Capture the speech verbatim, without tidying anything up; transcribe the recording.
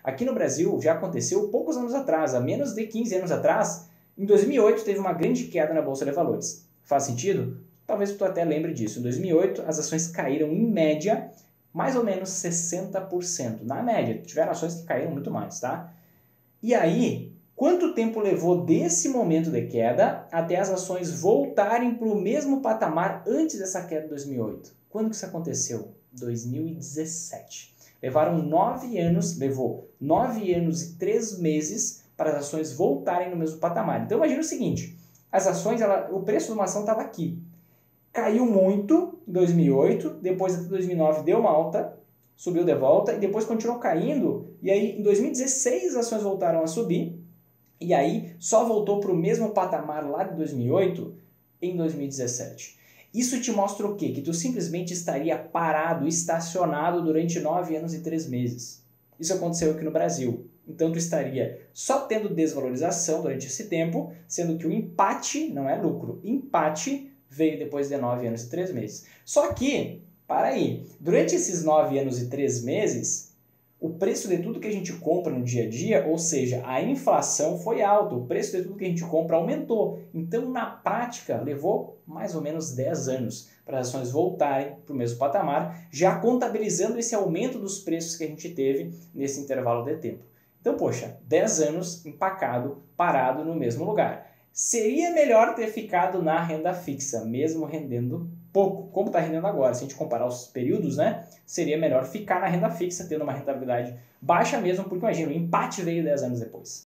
Aqui no Brasil já aconteceu poucos anos atrás, há menos de quinze anos atrás, em dois mil e oito teve uma grande queda na Bolsa de Valores. Faz sentido? Talvez tu até lembre disso. Em dois mil e oito as ações caíram em média mais ou menos sessenta por cento. Na média, tiveram ações que caíram muito mais, tá? E aí, quanto tempo levou desse momento de queda até as ações voltarem para o mesmo patamar antes dessa queda de dois mil e oito? Quando que isso aconteceu? dois mil e dezessete. Levaram nove anos, levou nove anos e três meses para as ações voltarem no mesmo patamar. Então imagina o seguinte, as ações, ela, o preço de uma ação estava aqui. Caiu muito em dois mil e oito, depois até dois mil e nove deu uma alta, subiu de volta e depois continuou caindo. E aí em dois mil e dezesseis as ações voltaram a subir e aí só voltou para o mesmo patamar lá de dois mil e oito em dois mil e dezessete. Isso te mostra o quê? Que tu simplesmente estaria parado, estacionado durante nove anos e três meses. Isso aconteceu aqui no Brasil. Então tu estaria só tendo desvalorização durante esse tempo, sendo que o empate não é lucro. Empate veio depois de nove anos e três meses. Só que, para aí, durante esses nove anos e três meses, o preço de tudo que a gente compra no dia a dia, ou seja, a inflação foi alta, o preço de tudo que a gente compra aumentou. Então, na prática, levou mais ou menos dez anos para as ações voltarem para o mesmo patamar, já contabilizando esse aumento dos preços que a gente teve nesse intervalo de tempo. Então, poxa, dez anos empacado, parado no mesmo lugar. Seria melhor ter ficado na renda fixa, mesmo rendendo pouco, como está rendendo agora. Se a gente comparar os períodos, né, seria melhor ficar na renda fixa, tendo uma rentabilidade baixa mesmo, porque imagina, o empate veio dez anos depois.